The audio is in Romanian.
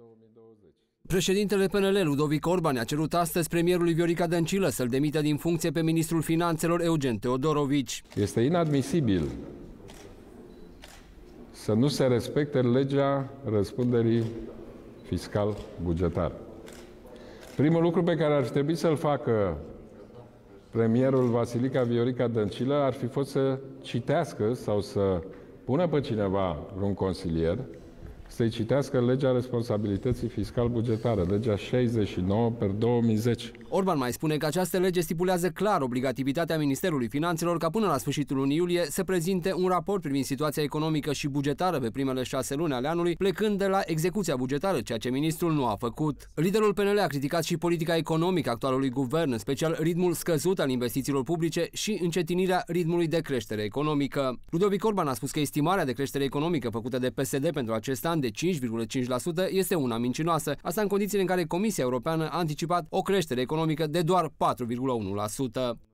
2020. Președintele PNL, Ludovic Orban, a cerut astăzi premierului Viorica Dăncilă să-l demită din funcție pe ministrul finanțelor Eugen Teodorovici. Este inadmisibil să nu se respecte legea răspunderii fiscal-bugetare. Primul lucru pe care ar trebui să-l facă premierul Vasilica Viorica Dăncilă ar fi fost să citească sau să pună pe cineva, vreun consilier, să-i citească legea responsabilității fiscal-bugetare, legea 69/2010. Orban mai spune că această lege stipulează clar obligativitatea Ministerului Finanțelor ca până la sfârșitul lunii iulie să prezinte un raport privind situația economică și bugetară pe primele 6 luni ale anului, plecând de la execuția bugetară, ceea ce ministrul nu a făcut. Liderul PNL a criticat și politica economică actualului guvern, în special ritmul scăzut al investițiilor publice și încetinirea ritmului de creștere economică. Ludovic Orban a spus că estimarea de creștere economică făcută de PSD pentru acest an de 5,5% este una mincinoasă, asta în condițiile în care Comisia Europeană a anticipat o creștere economică de doar 4,1%.